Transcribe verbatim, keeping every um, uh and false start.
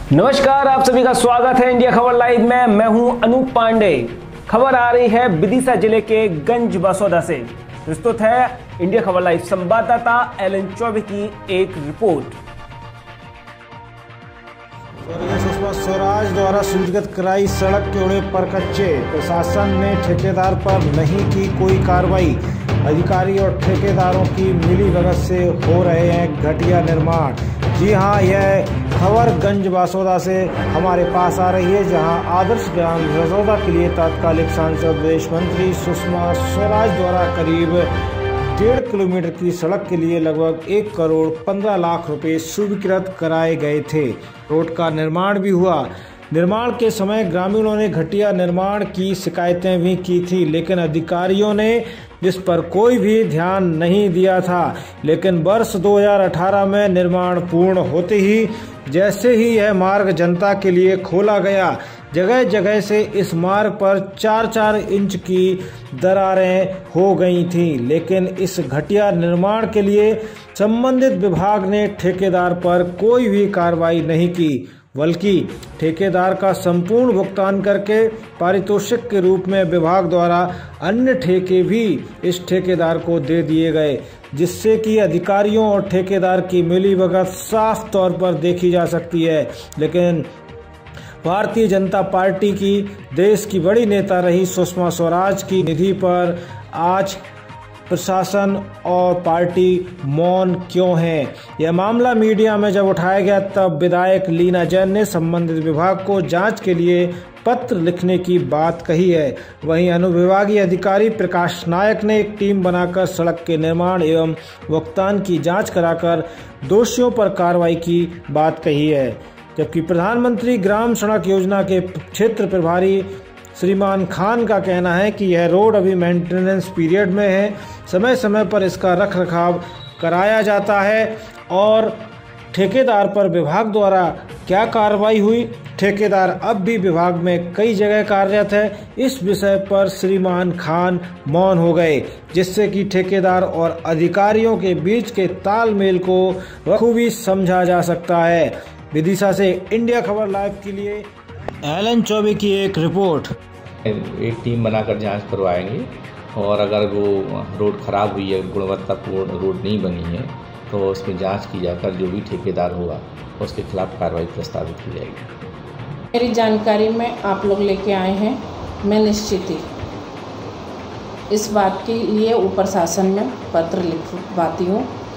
नमस्कार, आप सभी का स्वागत है इंडिया खबर लाइव में। मैं हूं अनूप पांडे। खबर आ रही है विदिशा जिले के गंज बसोदा से। प्रस्तुत है इंडिया खबर लाइव संवाददाता एलन चौबे की एक रिपोर्ट। सुषमा स्वराज द्वारा स्वीकृत कराई सड़क जोड़े पर कच्चे, प्रशासन ने ठेकेदार पर नहीं की कोई कार्रवाई। अधिकारी और ठेकेदारों की मिलीभगत से हो रहे हैं घटिया निर्माण। जी हां, यह खबर गंज बसोदा से हमारे पास आ रही है, जहां आदर्श ग्राम बसोदा के लिए तत्कालीन सांसद विदेश मंत्री सुषमा स्वराज द्वारा करीब डेढ़ किलोमीटर की सड़क के लिए लगभग एक करोड़ पंद्रह लाख रुपए स्वीकृत कराए गए थे। रोड का निर्माण भी हुआ। निर्माण के समय ग्रामीणों ने घटिया निर्माण की शिकायतें भी की थी, लेकिन अधिकारियों ने इस पर कोई भी ध्यान नहीं दिया था। लेकिन वर्ष दो हज़ार अठारह में निर्माण पूर्ण होते ही जैसे ही यह मार्ग जनता के लिए खोला गया, जगह जगह से इस मार्ग पर चार चार इंच की दरारें हो गई थी। लेकिन इस घटिया निर्माण के लिए संबंधित विभाग ने ठेकेदार पर कोई भी कार्रवाई नहीं की, बल्कि ठेकेदार का संपूर्ण भुगतान करके पारितोषिक के रूप में विभाग द्वारा अन्य ठेके भी इस ठेकेदार को दे दिए गए, जिससे कि अधिकारियों और ठेकेदार की मिलीभगत साफ तौर पर देखी जा सकती है। लेकिन भारतीय जनता पार्टी की देश की बड़ी नेता रही सुषमा स्वराज की निधि पर आज प्रशासन और पार्टी मौन क्यों है? यह मामला मीडिया में जब उठाया गया, तब विधायक लीना जैन ने संबंधित विभाग को जांच के लिए पत्र लिखने की बात कही है। वहीं अनुविभागीय अधिकारी प्रकाश नायक ने एक टीम बनाकर सड़क के निर्माण एवं भुगतान की जांच कराकर दोषियों पर कार्रवाई की बात कही है। जबकि प्रधानमंत्री ग्राम सड़क योजना के क्षेत्र प्रभारी श्रीमान खान का कहना है कि यह रोड अभी मेंटेनेंस पीरियड में है, समय समय पर इसका रखरखाव कराया जाता है। और ठेकेदार पर विभाग द्वारा क्या कार्रवाई हुई, ठेकेदार अब भी विभाग में कई जगह कार्यरत है, इस विषय पर श्रीमान खान मौन हो गए, जिससे कि ठेकेदार और अधिकारियों के बीच के तालमेल को बखूबी समझा जा सकता है। विदिशा से इंडिया खबर लाइव के लिए एलन चौबे की एक रिपोर्ट। एक टीम बनाकर जांच करवाएंगे और अगर वो रोड ख़राब हुई है, गुणवत्तापूर्ण रोड नहीं बनी है, तो उसमें जांच की जाकर जो भी ठेकेदार होगा उसके खिलाफ कार्रवाई प्रस्तावित की जाएगी। मेरी जानकारी में आप लोग लेके आए हैं, मैं निश्चित ही इस बात के लिए ऊपर शासन में पत्र लिखवाती हूँ